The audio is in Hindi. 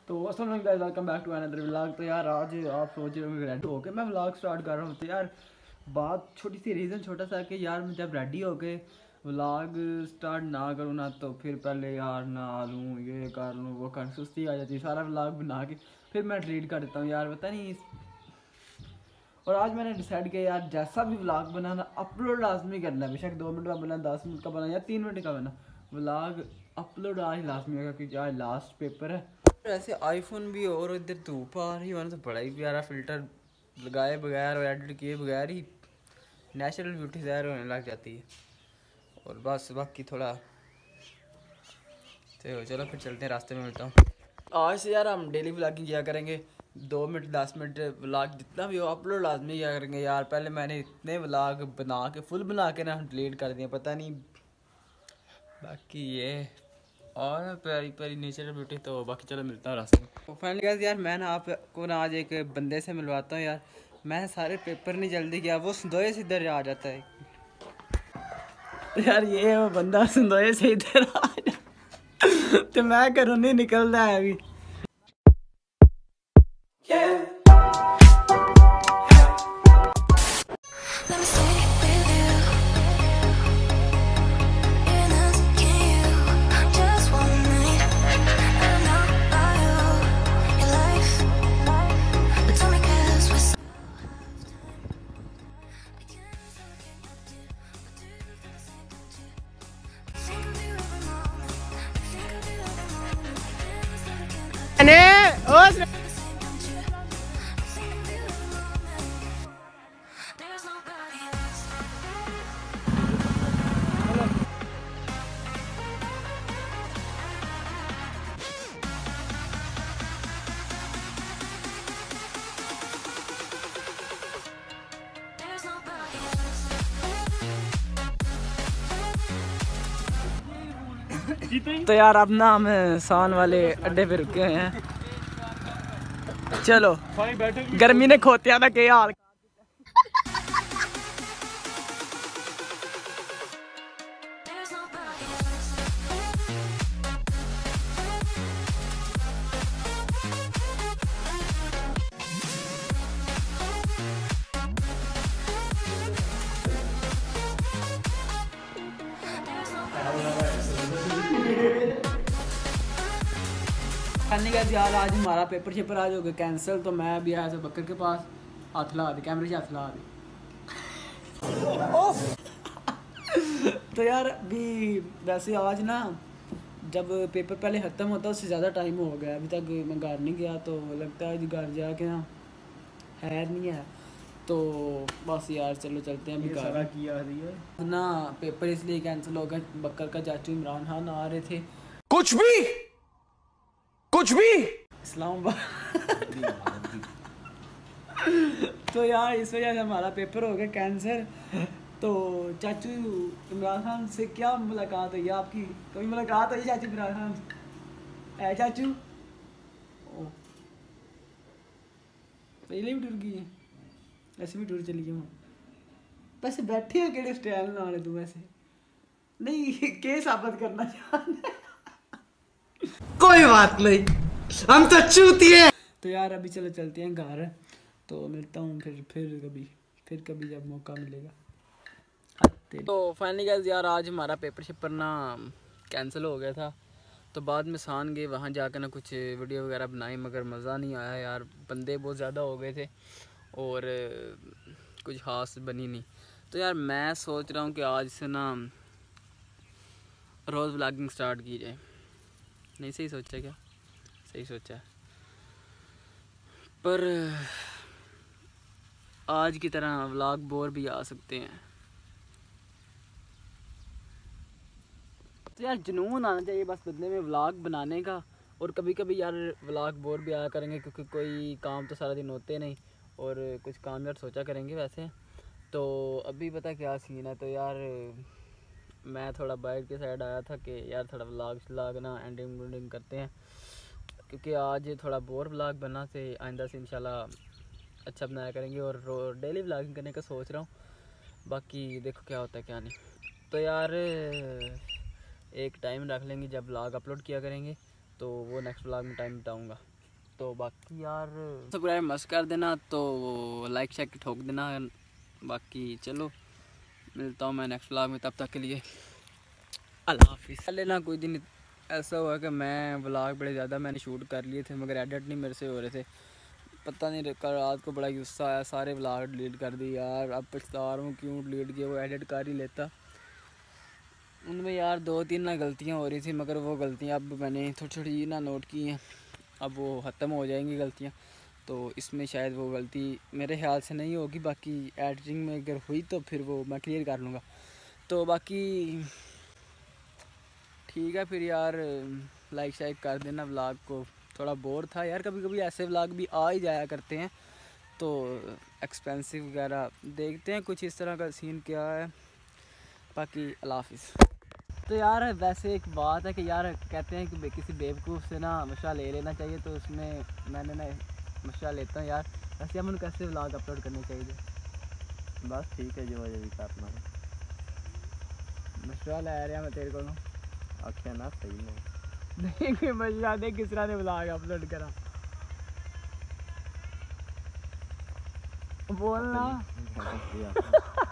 तो अस्सलाम वालेकुम guys, welcome back to another vlog. तो यार आज आप सोच रहे हो कि रेडी होके मैं व्लॉग स्टार्ट कर रहा हूँ। तो यार बात छोटी सी रीज़न छोटा सा कि यार मैं जब रेडी होके व्लॉग स्टार्ट ना करूँ ना तो फिर पहले यार ना लूँ ये कर लूँ वो कर सुस्ती आ जाती है। सारा व्लॉग बना के फिर मैं डिलीट कर देता हूँ यार, पता नहीं। और आज मैंने डिसाइड किया यार जैसा भी व्लॉग बनाना अपलोड लाजमी करना है, बेशक 2 मिनट का बना, 10 मिनट का बना या 3 मिनट का बना, व्लॉग अपलोड आज लाजमी होगा क्योंकि आज लास्ट पेपर है। वैसे आईफोन भी और इधर धूप आ रही है तो बड़ा ही प्यारा फिल्टर लगाए बगैर और एडिट किए बगैर ही नेचुरल ब्यूटी ज़ाहिर होने लग जाती है। और बस बाकी थोड़ा तो चलो फिर चलते हैं, रास्ते में मिलता हूँ। आज से यार हम डेली व्लॉगिंग किया करेंगे, 2 मिनट 10 मिनट व्लॉग जितना भी हो अपलोड लाजमी किया करेंगे यार। पहले मैंने इतने व्लॉग बना के फुल बना के ना डिलीट कर दिए, पता नहीं। बाकी ये और प्यारी प्यारी नेचुरल ब्यूटी। तो बाकी चलो मिलता हूँ रास्ते में। तो फाइनली गाइस यार मैं ना आपको ना आज एक बंदे से मिलवाता हूँ यार। मैं सारे पेपर नहीं जल्दी किया, वो संदोए से इधर आ जाता है यार। ये वो बंदा संदोए से इधर आ जाता तो मैं घरों नहीं निकलता है अभी। तो यार अब ना हम सान वाले अड्डे पे रुके हुए हैं। चलो गर्मी ने खोतिया था के हाल। यार आज हमारा पेपर शेपर आज हो गया कैंसिल, तो मैं भी आया था बकर के पास, हाथ ला दे कैमरे से हाथ ला दे। तो यार अभी वैसे आज ना जब पेपर पहले ख़त्म होता उससे ज़्यादा टाइम हो गया, अभी तक मैं घर नहीं गया। तो लगता है घर जाके ना है नहीं है, तो बस यार चलो चलते हैं अभी घर किया ना। पेपर इसलिए कैंसिल हो गया, बकर का चाचू इमरान खान आ रहे थे। कुछ भी इस्लामाबाद तो यार इस वजह से हमारा पेपर हो गया कैंसिल। तो चाचू इमरान खान से क्या मुलाकात हुई आपकी? कभी मुलाकात हुई चाचू इमरान खान है? चाचू पहले भी टूर गई है, ऐसे भी टूर चली गई हूँ। बस बैठे हो केड़े स्टाइल ना आने तू ऐसे नहीं के साबित करना चाहते। कोई बात नहीं, हम तो चूतिए। तो यार अभी चलो चलते हैं घर, तो मिलता हूँ फिर कभी जब मौका मिलेगा। तो फाइनली गाइस यार आज हमारा पेपर शेपर ना कैंसिल हो गया था, तो बाद में सान गए वहाँ जाकर ना कुछ वीडियो वगैरह बनाई, मगर मज़ा नहीं आया यार। बंदे बहुत ज़्यादा हो गए थे और कुछ खास बनी नहीं। तो यार मैं सोच रहा हूँ कि आज से ना रोज़ व्लॉगिंग स्टार्ट की जाए। नहीं सही सोचा क्या? सही सोचा है, पर आज की तरह व्लॉग बोर भी आ सकते हैं। तो यार जुनून आना चाहिए बस बदले में व्लॉग बनाने का। और कभी कभी यार व्लॉग बोर भी आया करेंगे क्योंकि कोई काम तो सारा दिन होते नहीं, और कुछ काम यार सोचा करेंगे वैसे। तो अभी पता क्या सीन है, तो यार मैं थोड़ा बाइक के साइड आया था कि यार थोड़ा व्लॉग ना एंडिंग करते हैं, क्योंकि आज थोड़ा बोर व्लॉग बना से आइंदा से इंशाल्लाह अच्छा बनाया करेंगे। और डेली व्लॉगिंग करने का सोच रहा हूँ, बाकी देखो क्या होता है क्या नहीं। तो यार एक टाइम रख लेंगे जब व्लॉग अपलोड किया करेंगे, तो वो नेक्स्ट व्लॉग में टाइम बताऊँगा। तो बाकी यार सब्सक्राइब मस्त कर देना, तो लाइक शेक ठोक देना। बाकी चलो मिलता हूँ मैं नेक्स्ट व्लॉग में, तब तक के लिए अल्लाह हाफिज़। पहले ना कोई दिन ऐसा हुआ कि मैं व्लॉग बड़े ज़्यादा मैंने शूट कर लिए थे मगर एडिट नहीं मेरे से हो रहे थे। पता नहीं कल रात को बड़ा गुस्सा आया, सारे व्लॉग डिलीट कर दिए यार। अब पछता रहा हूँ क्यों डिलीट किया, वो एडिट कर ही लेता। उनमें यार 2-3 ना गलतियाँ हो रही थी मगर वो गलतियाँ अब मैंने थोड़ी थोड़ी ना नोट की हैं, अब वो ख़त्म हो जाएंगी गलतियाँ। तो इसमें शायद वो गलती मेरे ख्याल से नहीं होगी, बाकी एडिटिंग में अगर हुई तो फिर वो मैं क्लियर कर लूँगा। तो बाकी ठीक है फिर यार, लाइक शाइक कर देना व्लॉग को। थोड़ा बोर था यार, कभी कभी ऐसे व्लॉग भी आ ही जाया करते हैं, तो एक्सपेंसिव वगैरह देखते हैं कुछ इस तरह का सीन क्या है। बाकी अल्लाह हाफिज़। तो यार वैसे एक बात है कि यार कहते हैं कि किसी बेवकूफ़ से ना मशवरा ले लेना चाहिए, तो उसमें मैंने ना मशवरा लेता हूँ यार। वैसे हम कैसे व्लॉग अपलोड करने चाहिए? बस ठीक है, जो वजह भी करना है मशवरा ले रहा मैं तेरे को आख्या ना सही नहीं। नहीं मशवरा दे किस तरह ने व्लॉग अपलोड करा बोलना।